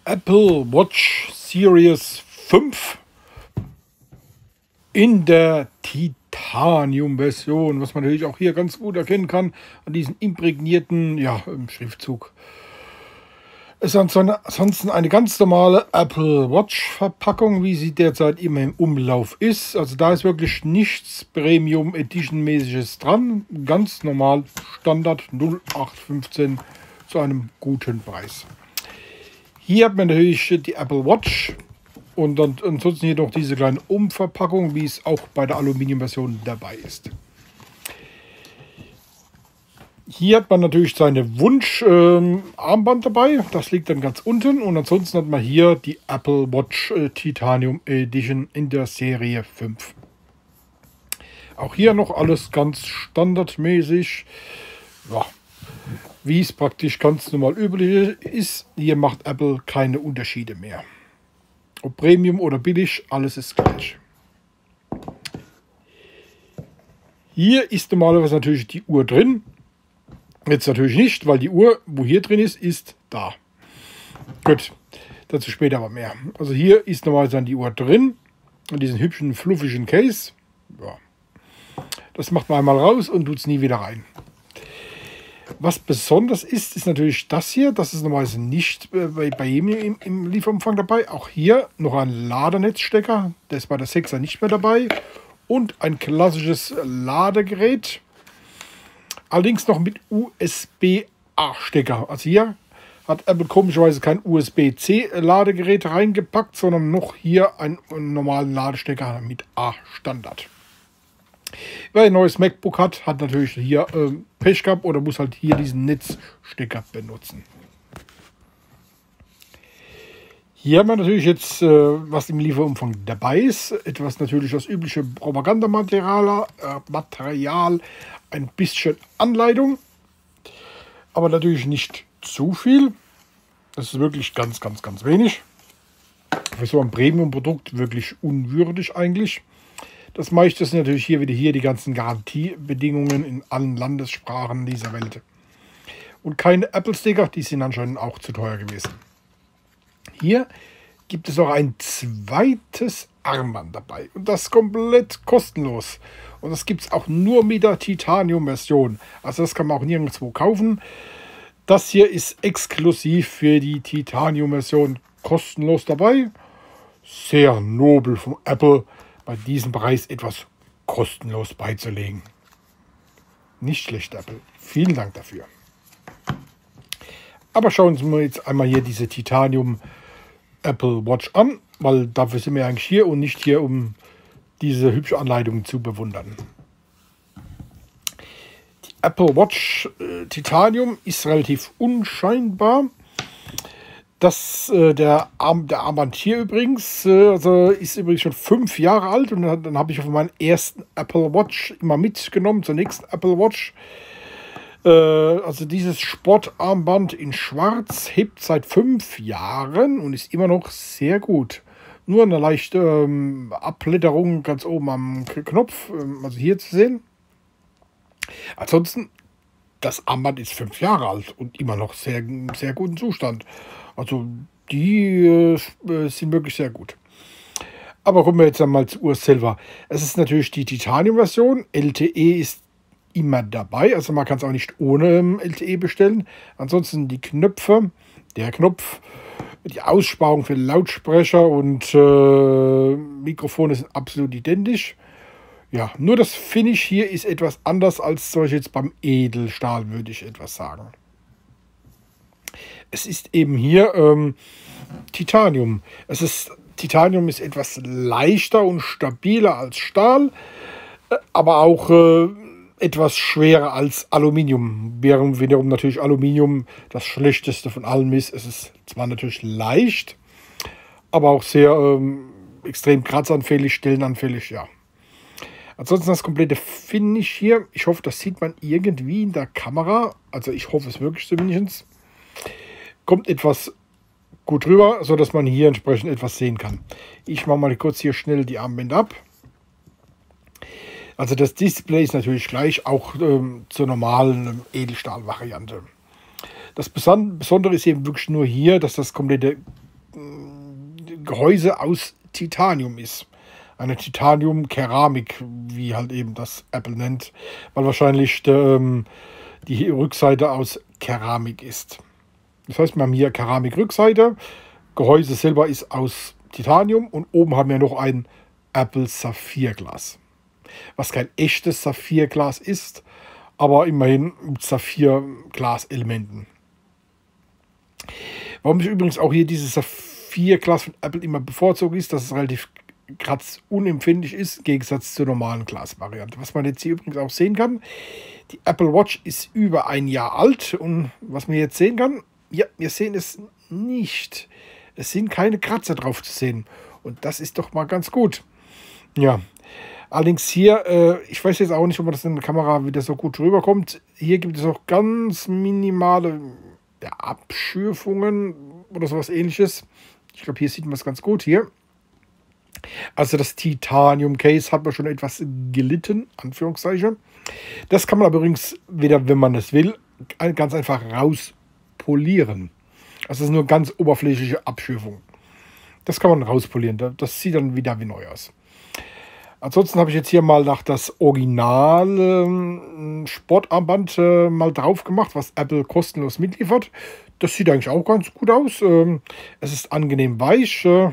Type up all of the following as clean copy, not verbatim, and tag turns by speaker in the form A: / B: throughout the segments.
A: Apple Watch Series 5 in der Titanium-Version, was man natürlich auch hier ganz gut erkennen kann an diesem imprägnierten Schriftzug. Es ist ansonsten eine ganz normale Apple Watch Verpackung, wie sie derzeit immer im Umlauf ist. Also da ist wirklich nichts Premium Edition mäßiges dran. Ganz normal Standard 0815 zu einem guten Preis. Hier hat man natürlich die Apple Watch und dann ansonsten hier noch diese kleine Umverpackung, wie es auch bei der Aluminium-Version dabei ist. Hier hat man natürlich seine Wunsch-Armband dabei, das liegt dann ganz unten, und ansonsten hat man hier die Apple Watch Titanium Edition in der Serie 5. Auch hier noch alles ganz standardmäßig, ja, wie es praktisch ganz normal üblich ist. Hier macht Apple keine Unterschiede mehr. Ob Premium oder billig, alles ist gleich. Hier ist normalerweise natürlich die Uhr drin. Jetzt natürlich nicht, weil die Uhr, wo hier drin ist, ist da. Gut, dazu später aber mehr. Also hier ist normalerweise dann die Uhr drin, in diesem hübschen, fluffigen Case. Ja. Das macht man einmal raus und tut es nie wieder rein. Was besonders ist, ist natürlich das hier. Das ist normalerweise nicht bei jedem im Lieferumfang dabei. Auch hier noch ein Ladenetzstecker. Der ist bei der 6er nicht mehr dabei. Und ein klassisches Ladegerät. Allerdings noch mit USB-A-Stecker. Also hier hat Apple komischerweise kein USB-C-Ladegerät reingepackt, sondern noch hier einen normalen Ladestecker mit A-Standard. Wer ein neues MacBook hat, hat natürlich hier Pech gehabt oder muss halt hier diesen Netzstecker benutzen. Hier haben wir natürlich jetzt, was im Lieferumfang dabei ist, etwas natürlich das übliche Propagandamaterial, ein bisschen Anleitung, aber natürlich nicht zu viel. Das ist wirklich ganz wenig. Für so ein Premium-Produkt wirklich unwürdig eigentlich. Das meiste sind natürlich hier die ganzen Garantiebedingungen in allen Landessprachen dieser Welt. Und keine Apple-Sticker, die sind anscheinend auch zu teuer gewesen. Hier gibt es auch ein zweites Armband dabei. Und das komplett kostenlos. Und das gibt es auch nur mit der Titanium-Version. Also das kann man auch nirgendwo kaufen. Das hier ist exklusiv für die Titanium-Version kostenlos dabei. Sehr nobel von Apple, bei diesem Preis etwas kostenlos beizulegen. Nicht schlecht, Apple. Vielen Dank dafür. Aber schauen Sie mal jetzt einmal hier diese Titanium Apple Watch an, weil dafür sind wir eigentlich hier und nicht hier, um diese hübsche Anleitung zu bewundern. Die Apple Watch Titanium ist relativ unscheinbar. Der Armband hier übrigens ist übrigens schon 5 Jahre alt, und dann habe ich auf meinen ersten Apple Watch immer mitgenommen zur nächsten Apple Watch. Also dieses Sportarmband in Schwarz hebt seit 5 Jahren und ist immer noch sehr gut. Nur eine leichte Abblätterung ganz oben am Knopf, also hier zu sehen. Ansonsten, das Armband ist 5 Jahre alt und immer noch sehr guten Zustand. Also die sind wirklich sehr gut. Aber kommen wir jetzt einmal zur Uhr selber. Es ist natürlich die Titanium-Version. LTE ist immer dabei, also man kann es auch nicht ohne LTE bestellen. Ansonsten die Knöpfe, der Knopf, die Aussparung für Lautsprecher und Mikrofone sind absolut identisch. Ja, nur das Finish hier ist etwas anders als solche jetzt beim Edelstahl, würde ich etwas sagen. Es ist eben hier Titanium. Titanium ist etwas leichter und stabiler als Stahl, aber auch etwas schwerer als Aluminium. Während wiederum natürlich Aluminium das schlechteste von allem ist. Es ist zwar natürlich leicht, aber auch sehr extrem kratzanfällig, stellenanfällig, ja. Ansonsten das komplette Finish hier. Ich hoffe, das sieht man irgendwie in der Kamera. Also ich hoffe es wirklich zumindest. Kommt etwas gut rüber, sodass man hier entsprechend etwas sehen kann. Ich mache mal kurz hier schnell die Armbänder ab. Also das Display ist natürlich gleich, auch zur normalen Edelstahl-Variante. Das Besondere ist eben wirklich nur hier, dass das komplette Gehäuse aus Titanium ist. Eine Titanium-Keramik, wie halt eben das Apple nennt, weil wahrscheinlich die Rückseite aus Keramik ist. Das heißt, wir haben hier Keramik-Rückseite, Gehäuse selber ist aus Titanium und oben haben wir noch ein Apple Saphirglas. Was kein echtes Saphirglas ist, aber immerhin mit Saphirglas-Elementen. Warum ich übrigens auch hier dieses Saphirglas von Apple immer bevorzuge, ist, dass es relativ kratzunempfindlich ist, im Gegensatz zur normalen Glasvariante. Was man jetzt hier übrigens auch sehen kann, die Apple Watch ist über ein Jahr alt und was man jetzt sehen kann, ja, wir sehen es nicht. Es sind keine Kratzer drauf zu sehen und das ist doch mal ganz gut. Ja, allerdings hier, ich weiß jetzt auch nicht, ob man das in der Kamera wieder so gut rüberkommt. Hier gibt es auch ganz minimale Abschürfungen oder sowas ähnliches. Ich glaube, hier sieht man es ganz gut hier. Also das Titanium-Case hat man schon etwas gelitten, Anführungszeichen. Das kann man aber übrigens wieder, wenn man es will, ganz einfach rauspolieren. Also das ist nur ganz oberflächliche Abschürfung. Das kann man rauspolieren. Das sieht dann wieder wie neu aus. Ansonsten habe ich jetzt hier mal nach das Original Sportarmband mal drauf gemacht, was Apple kostenlos mitliefert. Das sieht eigentlich auch ganz gut aus. Es ist angenehm weich. Ja.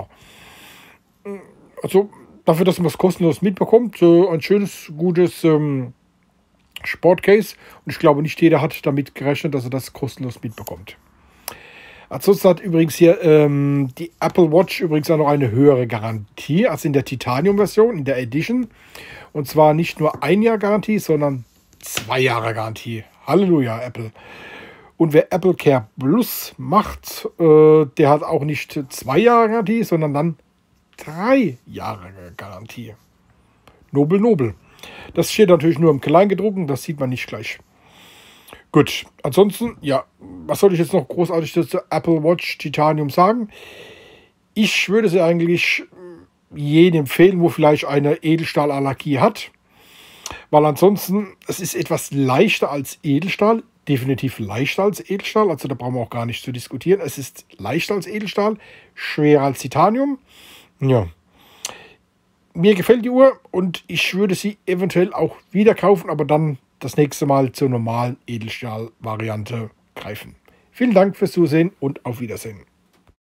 A: Also dafür, dass man es kostenlos mitbekommt, ein schönes, gutes Sportcase. Und ich glaube, nicht jeder hat damit gerechnet, dass er das kostenlos mitbekommt. Ansonsten hat übrigens hier die Apple Watch übrigens auch noch eine höhere Garantie als in der Titanium-Version, in der Edition. Und zwar nicht nur 1 Jahr Garantie, sondern 2 Jahre Garantie. Halleluja, Apple. Und wer Apple Care Plus macht, der hat auch nicht 2 Jahre Garantie, sondern dann 3 Jahre Garantie. Nobel, nobel. Das steht natürlich nur im Kleingedruckten, das sieht man nicht gleich. Gut, ansonsten, ja, was soll ich jetzt noch großartig zur Apple Watch Titanium sagen? Ich würde sie eigentlich jedem empfehlen, wo vielleicht eine Edelstahlallergie hat. Weil ansonsten, es ist etwas leichter als Edelstahl. Definitiv leichter als Edelstahl. Also da brauchen wir auch gar nicht zu diskutieren. Es ist leichter als Edelstahl, schwerer als Titanium. Ja. Mir gefällt die Uhr und ich würde sie eventuell auch wieder kaufen, aber dann das nächste Mal zur normalen Edelstahl-Variante greifen. Vielen Dank fürs Zusehen und auf Wiedersehen.